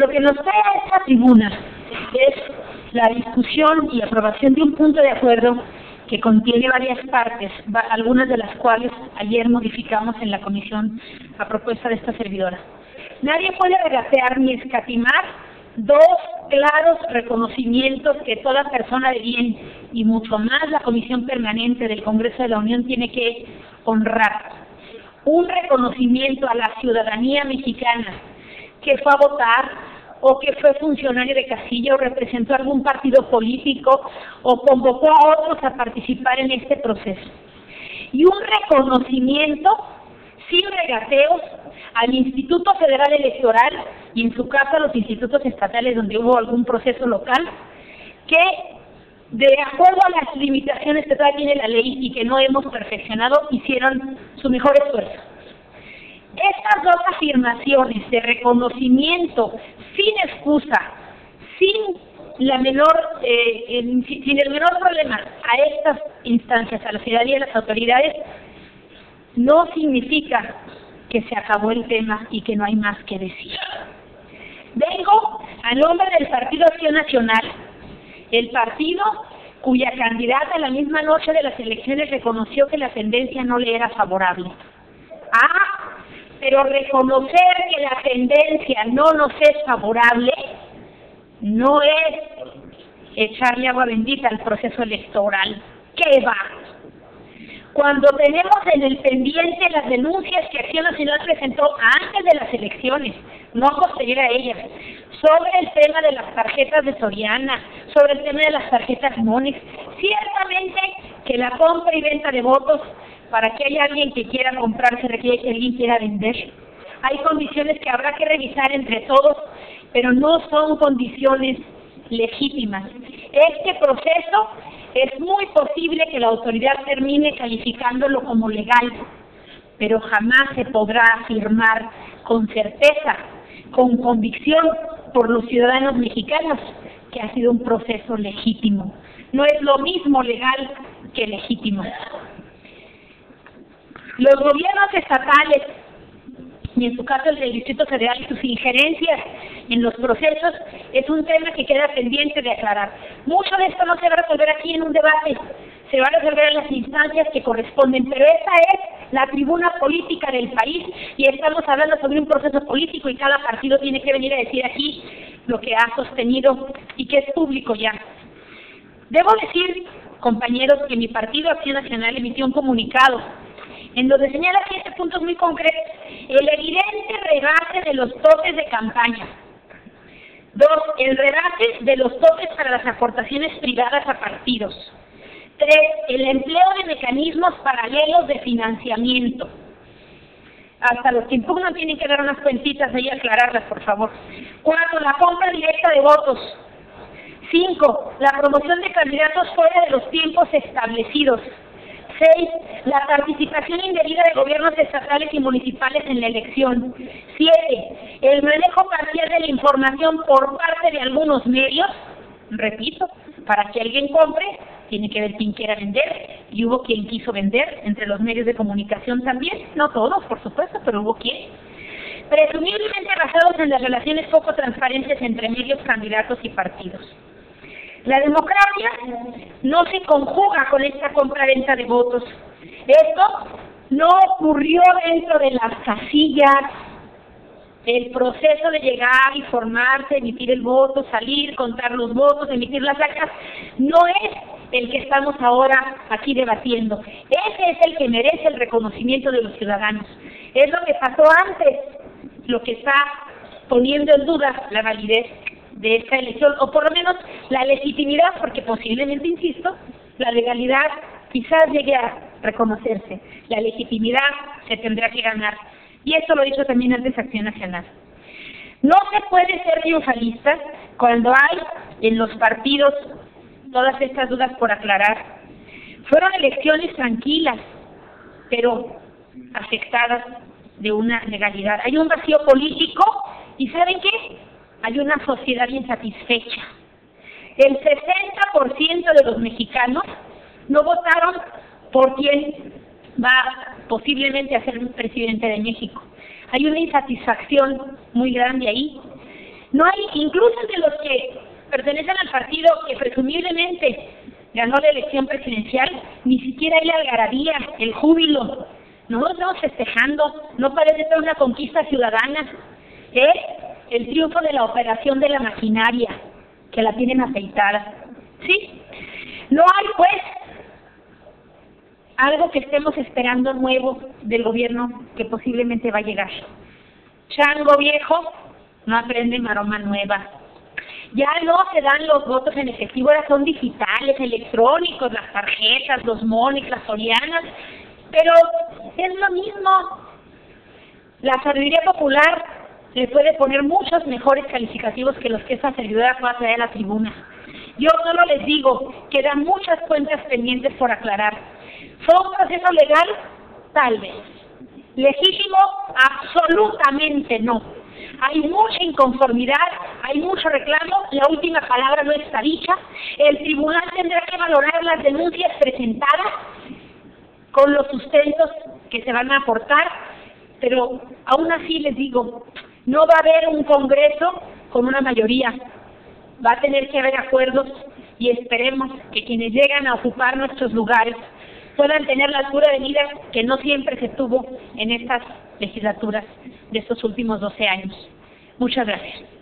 lo que nos trae a esta tribuna es la discusión y aprobación de un punto de acuerdo que contiene varias partes, algunas de las cuales ayer modificamos en la comisión a propuesta de esta servidora. Nadie puede regatear ni escatimar dos claros reconocimientos que toda persona de bien y mucho más la Comisión Permanente del Congreso de la Unión tiene que honrar. Un reconocimiento a la ciudadanía mexicana que fue a votar o que fue funcionario de casilla o representó algún partido político o convocó a otros a participar en este proceso. Y un reconocimiento sin regateos al Instituto Federal Electoral y en su caso a los institutos estatales donde hubo algún proceso local que de acuerdo a las limitaciones que todavía tiene la ley y que no hemos perfeccionado, hicieron su mejor esfuerzo. Estas dos afirmaciones de reconocimiento sin excusa, sin el menor problema a estas instancias, a la ciudadanía y a las autoridades, no significa que se acabó el tema y que no hay más que decir. Vengo a nombre del Partido Acción Nacional, el partido cuya candidata la misma noche de las elecciones reconoció que la tendencia no le era favorable. Pero reconocer que la tendencia no nos es favorable no es echarle agua bendita al proceso electoral. ¿Qué va? Cuando tenemos en el pendiente las denuncias que Acción Nacional presentó antes de las elecciones, no posterior a ellas, sobre el tema de las tarjetas de Soriana, sobre el tema de las tarjetas Monex, ciertamente que la compra y venta de votos, para que haya alguien que quiera comprar, se requiere que alguien quiera vender. Hay condiciones que habrá que revisar entre todos, pero no son condiciones legítimas. Este proceso es muy posible que la autoridad termine calificándolo como legal, pero jamás se podrá afirmar con certeza, con convicción por los ciudadanos mexicanos, que ha sido un proceso legítimo. No es lo mismo legal que legítimo. Los gobiernos estatales, y en su caso el del Distrito Federal, y sus injerencias en los procesos, es un tema que queda pendiente de aclarar. Mucho de esto no se va a resolver aquí en un debate, se va a resolver en las instancias que corresponden, pero esta es la tribuna política del país y estamos hablando sobre un proceso político y cada partido tiene que venir a decir aquí lo que ha sostenido y que es público ya. Debo decir, compañeros, que mi partido Acción Nacional emitió un comunicado en donde señala 7 puntos muy concretos. El evidente rebate de los topes de campaña. 2. El rebate de los topes para las aportaciones privadas a partidos. 3. El empleo de mecanismos paralelos de financiamiento. Hasta los que impugnan tienen que dar unas cuentitas ahí y aclararlas, por favor. 4. La compra directa de votos. 5. La promoción de candidatos fuera de los tiempos establecidos. 6. La participación indebida de gobiernos estatales y municipales en la elección. 7. El manejo parcial de la información por parte de algunos medios. Repito, para que alguien compre, tiene que ver quién quiera vender, y hubo quien quiso vender entre los medios de comunicación también, no todos, por supuesto, pero hubo quien. Presumiblemente basados en las relaciones poco transparentes entre medios, candidatos y partidos. La democracia no se conjuga con esta compra-venta de votos. Esto no ocurrió dentro de las casillas. El proceso de llegar y formarse, emitir el voto, salir, contar los votos, emitir las actas, no es el que estamos ahora aquí debatiendo. Ese es el que merece el reconocimiento de los ciudadanos. Es lo que pasó antes, lo que está poniendo en duda la validez de esta elección, o por lo menos la legitimidad, porque posiblemente, insisto, la legalidad quizás llegue a reconocerse. La legitimidad se tendrá que ganar. Y esto lo he dicho también antes Acción Nacional. No se puede ser triunfalista cuando hay en los partidos todas estas dudas por aclarar. Fueron elecciones tranquilas, pero afectadas de una legalidad. Hay un vacío político y ¿saben qué? Hay una sociedad insatisfecha. El 60% de los mexicanos no votaron por quien va posiblemente a ser un presidente de México. Hay una insatisfacción muy grande ahí. No hay, incluso de los que pertenecen al partido que presumiblemente ganó la elección presidencial, ni siquiera hay la algarabía, el júbilo. Nosotros estamos festejando, no parece ser una conquista ciudadana, es el triunfo de la operación de la maquinaria, que la tienen aceitada. ¿Sí? No hay, pues, algo que estemos esperando nuevo del gobierno que posiblemente va a llegar. Chango viejo no aprende maroma nueva. Ya no se dan los votos en efectivo, ahora son digitales, electrónicos, las tarjetas, los monis, las sorianas, pero es lo mismo. La sabiduría popular le puede poner muchos mejores calificativos que los que esta servidora pueda traer a la tribuna. Yo solo les digo, quedan muchas cuentas pendientes por aclarar. ¿Fue un proceso legal? Tal vez. ¿Legítimo? Absolutamente no. Hay mucha inconformidad, hay mucho reclamo, la última palabra no está dicha. El tribunal tendrá que valorar las denuncias presentadas con los sustentos que se van a aportar, pero aún así les digo, no va a haber un Congreso con una mayoría. Va a tener que haber acuerdos y esperemos que quienes llegan a ocupar nuestros lugares puedan tener la altura de miras que no siempre se tuvo en estas legislaturas de estos últimos 12 años. Muchas gracias.